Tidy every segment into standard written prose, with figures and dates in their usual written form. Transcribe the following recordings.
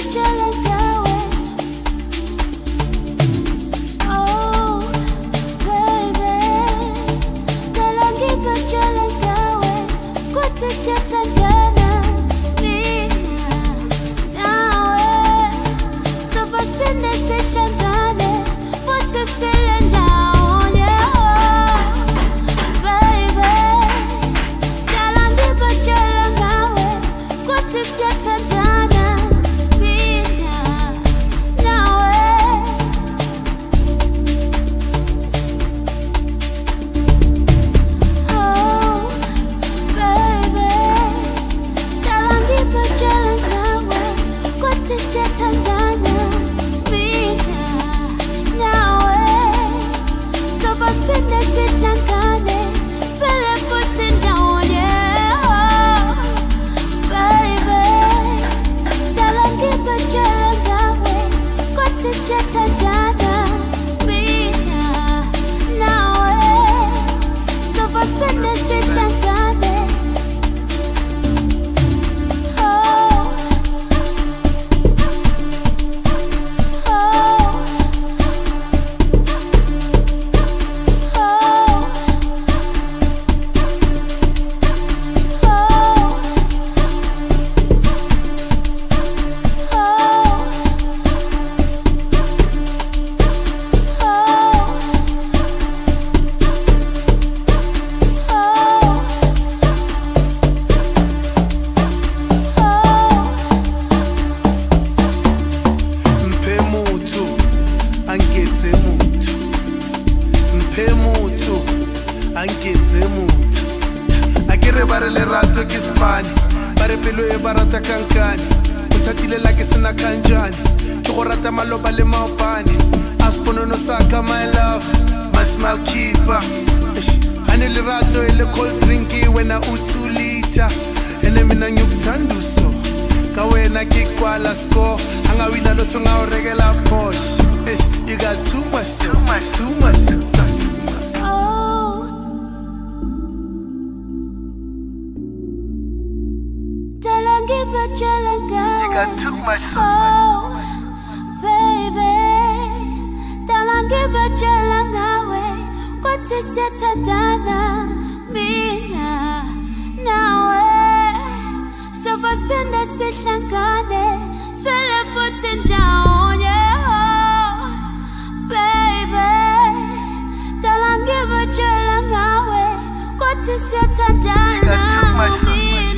Bare le rato ke Spani, bare pelo e barata kankani. Muthatile la ke sena kanjani, ke go rata maloba le maopane. Asponono saka my love, my smile keeper. Hane le rato e le cold drinki wena u 2 liter. Ene mina ngikuthanduso, ka wena ke kwala score. Anga wina lotho nga o regela Porsche. You got too much sauce, too much sauce. You got too much sauce. Oh, baby, talangiba jalangawe, kote setadana, mina, nawe. So for spend a sitlangane, spell a foot down, yeah. Baby, talangiba jalangawe, kote setadana, you got too much sauce.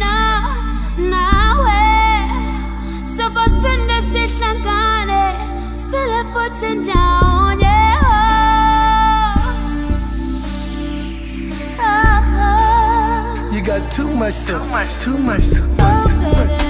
Down, yeah. You got too much sauce, too much sauce, too much.